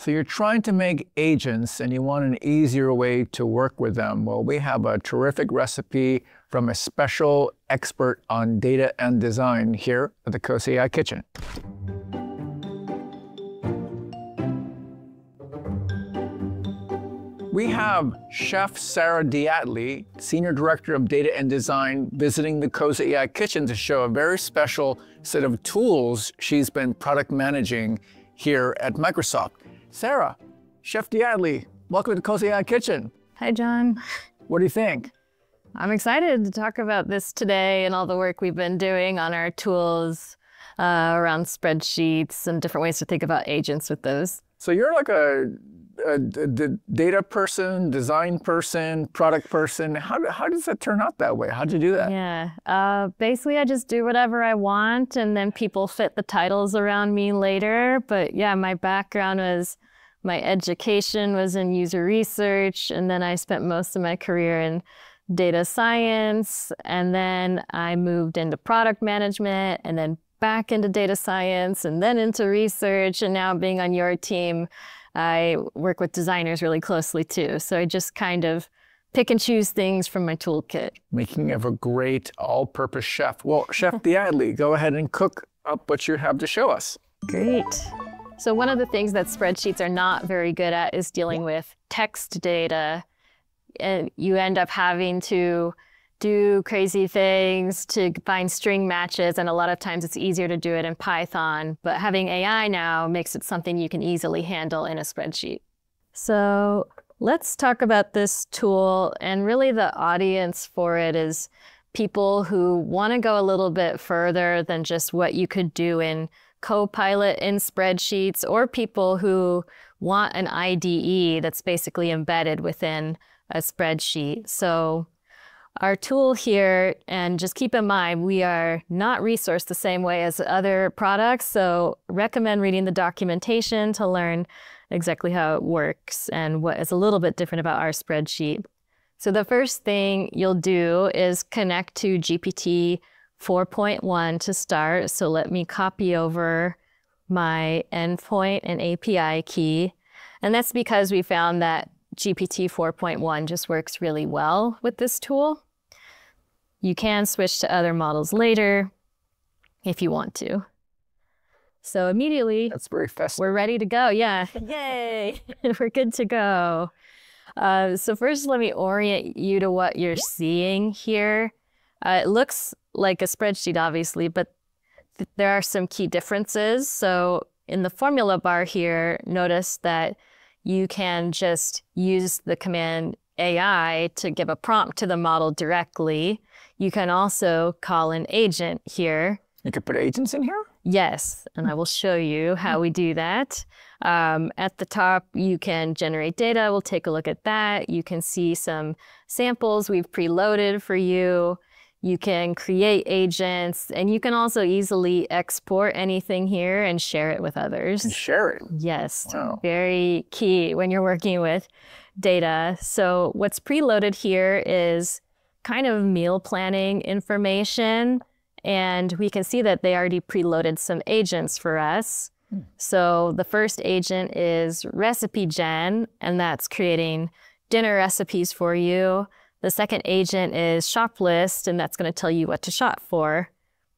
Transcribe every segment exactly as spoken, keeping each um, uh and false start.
So you're trying to make agents and you want an easier way to work with them. Well, we have a terrific recipe from a special expert on data and design here at the Cozy A I Kitchen. We have Chef Sarah DeAtley, Senior Director of Data and Design, visiting the Cozy A I Kitchen to show a very special set of tools she's been product managing here at Microsoft. Sarah, Chef DeAtley, welcome to the Cozy A I Kitchen. Hi, John. What do you think? I'm excited to talk about this today and all the work we've been doing on our tools uh, around spreadsheets and different ways to think about agents with those. So you're like a, a, a data person, design person, product person. How, how does that turn out that way? How'd you do that? Yeah, uh, basically I just do whatever I want and then people fit the titles around me later. But yeah, my background was, my education was in user research, and then I spent most of my career in data science, and then I moved into product management, and then back into data science, and then into research, and now being on your team, I work with designers really closely too. So I just kind of pick and choose things from my toolkit. Making of a great all-purpose chef. Well, Chef DeAtley, go ahead and cook up what you have to show us. Great. So one of the things that spreadsheets are not very good at is dealing with text data. And you end up having to do crazy things to find string matches, and a lot of times it's easier to do it in Python, but having A I now makes it something you can easily handle in a spreadsheet. So let's talk about this tool, and really the audience for it is people who want to go a little bit further than just what you could do in Copilot in spreadsheets, or people who want an I D E that's basically embedded within a spreadsheet. So our tool here, and just keep in mind, we are not resourced the same way as other products, so recommend reading the documentation to learn exactly how it works and what is a little bit different about our spreadsheet. So the first thing you'll do is connect to G P T four point one to start. So let me copy over my endpoint and A P I key. And that's because we found that G P T four point one just works really well with this tool. You can switch to other models later if you want to. So immediately, that's very festive. We're ready to go. Yeah, yay, we're good to go. Uh, so first, let me orient you to what you're seeing here. Uh, it looks like a spreadsheet, obviously, but th there are some key differences. So in the formula bar here, notice that you can just use the command A I to give a prompt to the model directly. You can also call an agent here. You could put agents in here? Yes, and I will show you how we do that. Um, at the top, you can generate data. We'll take a look at that. You can see some samples we've preloaded for you. You can create agents, and you can also easily export anything here and share it with others. And share it? Yes, wow. Very key when you're working with data. So what's preloaded here is kind of meal planning information, and we can see that they already preloaded some agents for us. Hmm. So the first agent is recipe gen, and that's creating dinner recipes for you. The second agent is shop list, and that's going to tell you what to shop for.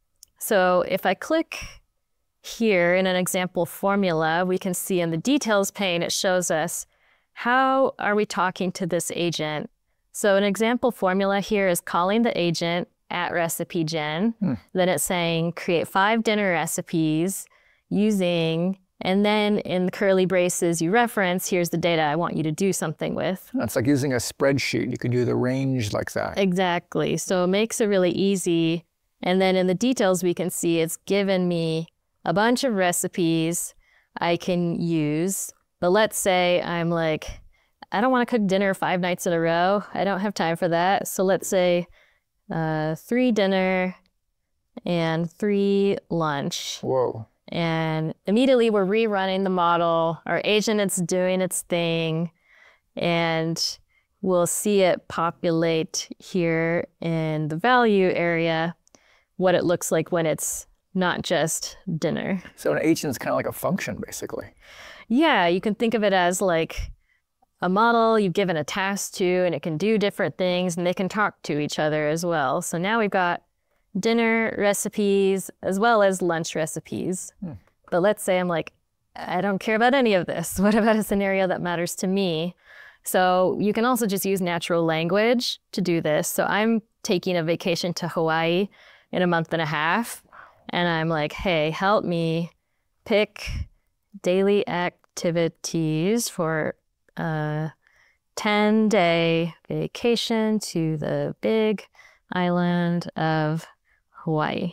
So if I click here in an example formula, we can see in the details pane, it shows us how are we talking to this agent. So an example formula here is calling the agent at recipe gen. Hmm. Then it's saying create five dinner recipes using, and then in the curly braces you reference, here's the data I want you to do something with. That's like using a spreadsheet. You can do the range like that. Exactly. So it makes it really easy. And then in the details, we can see it's given me a bunch of recipes I can use. But let's say I'm like, I don't want to cook dinner five nights in a row. I don't have time for that. So let's say uh, three dinner and three lunch. Whoa. And immediately we're rerunning the model. Our agent is doing its thing, and we'll see it populate here in the value area, what it looks like when it's not just dinner. So an agent is kind of like a function, basically. Yeah, you can think of it as like a model you've given a task to, and it can do different things, and they can talk to each other as well. So now we've got dinner recipes as well as lunch recipes. Hmm. But let's say I'm like, I don't care about any of this. What about a scenario that matters to me? So you can also just use natural language to do this. So I'm taking a vacation to Hawaii in a month and a half, and I'm like, hey, help me pick daily activities for a ten-day vacation to the big island of Hawaii.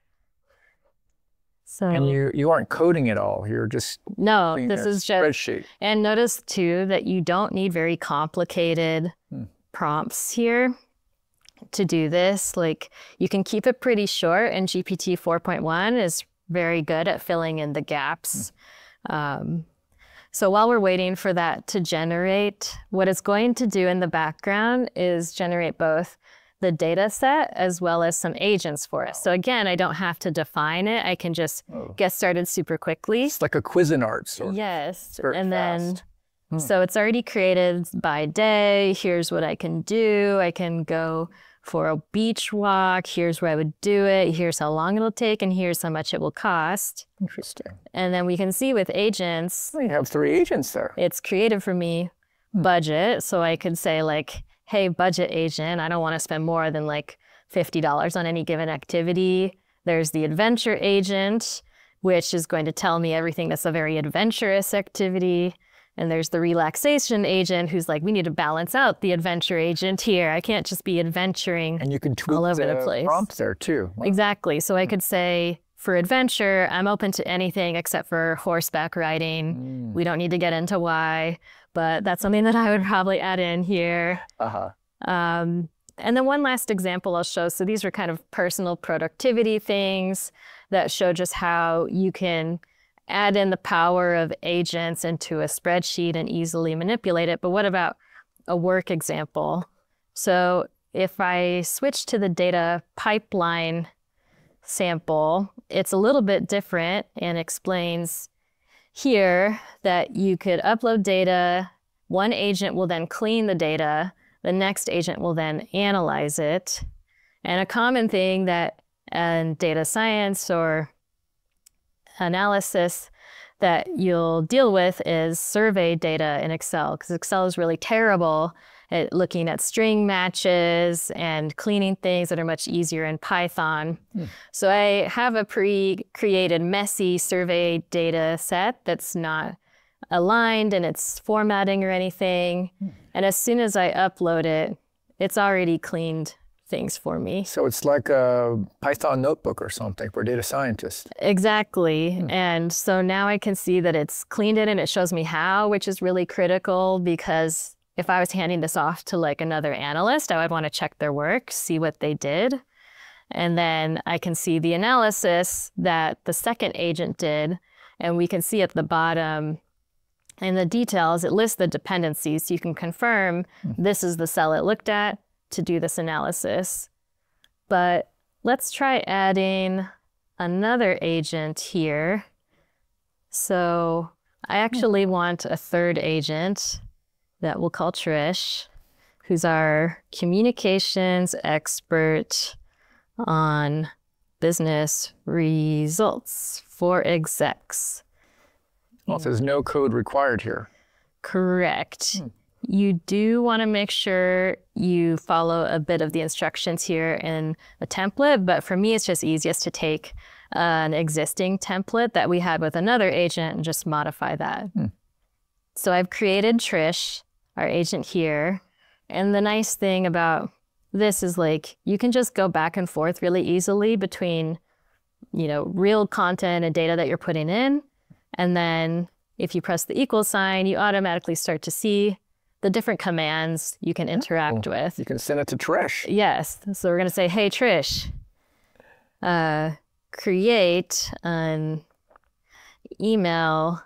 So, and you you aren't coding it all. You're just no. This is just spreadsheet. And notice too that you don't need very complicated hmm. prompts here to do this. Like you can keep it pretty short, and G P T four point one is very good at filling in the gaps. Hmm. Um, so while we're waiting for that to generate, what it's going to do in the background is generate both the data set as well as some agents for us. So again, I don't have to define it. I can just oh. get started super quickly. It's like a Cuisinart sort of. Yes. Very and fast. then, hmm. so it's already created by day. Here's what I can do. I can go for a beach walk. Here's where I would do it. Here's how long it'll take, and here's how much it will cost. Interesting. And then we can see with agents. Well, you have three agents there. It's created for me budget. So I could say like, hey, budget agent, I don't want to spend more than like fifty dollars on any given activity. There's the adventure agent, which is going to tell me everything that's a very adventurous activity. And there's the relaxation agent who's like, we need to balance out the adventure agent here. I can't just be adventuring and you can tweak all over the, the place. Prompts there too. Wow. Exactly. So I could say, for adventure, I'm open to anything except for horseback riding. Mm. We don't need to get into why, but that's something that I would probably add in here. Uh-huh. Um, and then one last example I'll show. So these are kind of personal productivity things that show just how you can add in the power of agents into a spreadsheet and easily manipulate it. But what about a work example? So if I switch to the data pipeline sample, it's a little bit different and explains here that you could upload data. One agent will then clean the data. The next agent will then analyze it. And a common thing that in data science or analysis that you'll deal with is survey data in Excel, because Excel is really terrible at looking at string matches and cleaning things that are much easier in Python. Mm. So I have a pre-created messy survey data set that's not aligned in its formatting or anything. Mm. And as soon as I upload it, it's already cleaned things for me. So it's like a Python notebook or something for data scientists. Exactly. Hmm. And so now I can see that it's cleaned it and it shows me how, which is really critical, because if I was handing this off to like another analyst, I would want to check their work, see what they did. And then I can see the analysis that the second agent did. And we can see at the bottom in the details, it lists the dependencies. So you can confirm hmm. this is the cell it looked at to do this analysis. But let's try adding another agent here. So I actually want a third agent that we'll call Trish, who's our communications expert on business results for execs. Well, there's no code required here. Correct. Hmm. You do want to make sure you follow a bit of the instructions here in the template, but for me, it's just easiest to take uh, an existing template that we had with another agent and just modify that. Hmm. So I've created Trish, our agent here. And the nice thing about this is like, you can just go back and forth really easily between, you know, real content and data that you're putting in. And then if you press the equal sign, you automatically start to see the different commands you can interact oh, with. You can send it to Trish. Yes. So we're going to say, hey, Trish, uh, create an email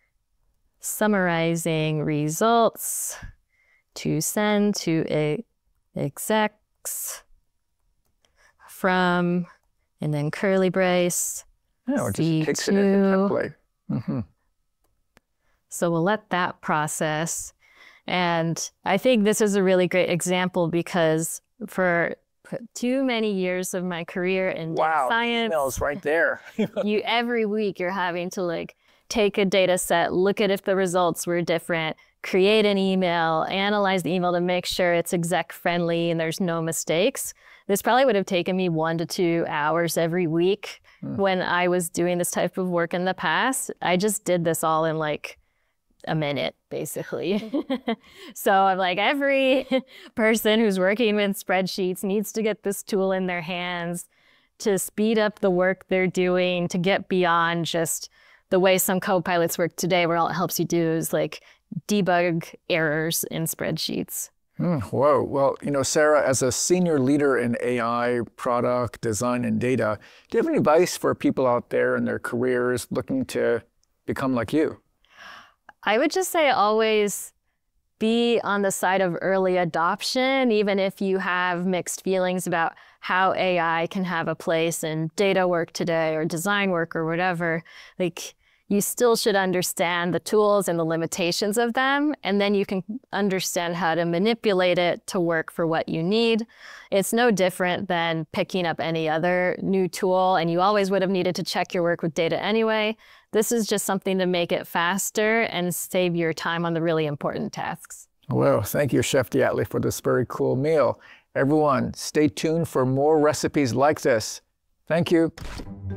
summarizing results to send to a execs from and then curly brace. Yeah, it just kicks it into template. Mm-hmm. So we'll let that process. And I think this is a really great example because for too many years of my career in wow, data science, emails right there. you every week you're having to like take a data set, look at if the results were different, create an email, analyze the email to make sure it's exec friendly and there's no mistakes. This probably would have taken me one to two hours every week mm. when I was doing this type of work in the past. I just did this all in like a minute, basically. So I'm like, every person who's working with spreadsheets needs to get this tool in their hands to speed up the work they're doing, to get beyond just the way some co-pilots work today, where all it helps you do is like debug errors in spreadsheets. Mm, whoa. Well, you know, Sarah, as a senior leader in A I, product, design, and data, do you have any advice for people out there in their careers looking to become like you? I would just say always be on the side of early adoption, even if you have mixed feelings about how A I can have a place in data work today or design work or whatever. Like, you still should understand the tools and the limitations of them, and then you can understand how to manipulate it to work for what you need. It's no different than picking up any other new tool, and you always would have needed to check your work with data anyway. This is just something to make it faster and save your time on the really important tasks. Well, thank you, Chef DeAtley, for this very cool meal. Everyone, stay tuned for more recipes like this. Thank you.